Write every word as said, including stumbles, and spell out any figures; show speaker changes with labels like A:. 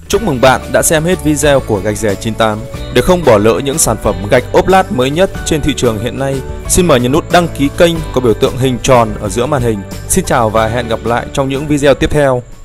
A: Chúc mừng bạn đã xem hết video của Gạch Rẻ chín tám. Để không bỏ lỡ những sản phẩm gạch ốp lát mới nhất trên thị trường hiện nay, xin mời nhấn nút đăng ký kênh có biểu tượng hình tròn ở giữa màn hình. Xin chào và hẹn gặp lại trong những video tiếp theo.